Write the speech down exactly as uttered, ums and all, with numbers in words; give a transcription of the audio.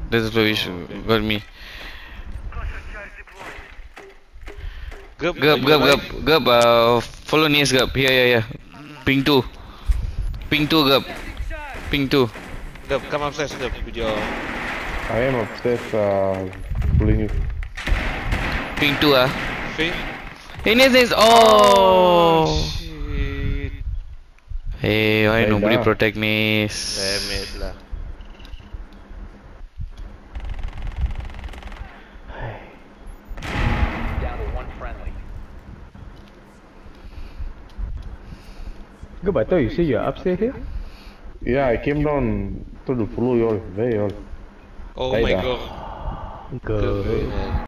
That's why you should got me. Gup, Gup, gup, gup, gup. Uh, follow Nias, gup. Here, yeah, yeah. Ping two. Ping two, gup. Ping two. Gup, come upstairs, Gup, with your... I am upstairs, uh, pulling you. Ping two, ah. Fing. Hey, Nias, Nias. Oh. Shit. Hey, why Hey, nobody dah. protect Nias? Damn it lah. Down to one friendly. Good, I thought you said you're upstairs here? Yeah, I came down to the follow you all. Where you all? Oh Hey, my dah. god. Good. Good, man.